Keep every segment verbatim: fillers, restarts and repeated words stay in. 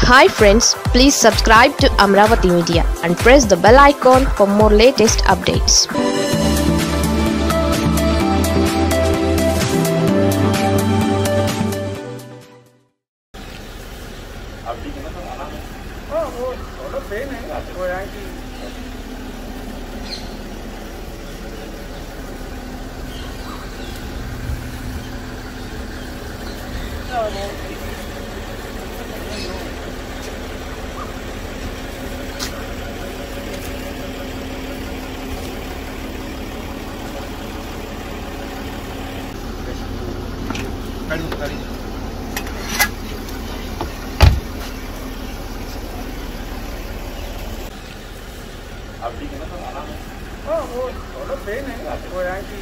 Hi friends, please subscribe to Amaravathi Media and press the bell icon for more latest updates. Oh, वो थोड़ा पेन है वो यहाँ की Oh, वो थोड़ा पेन है वो यहाँ की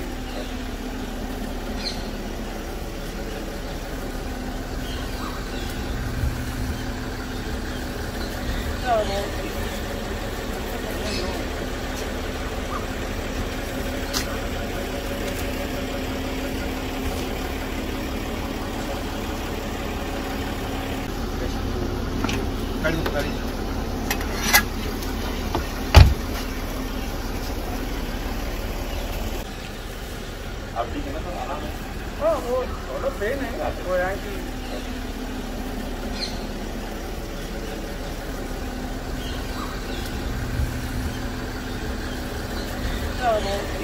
Oh, वो थोड़ा पेन है वो यहाँ की Oh,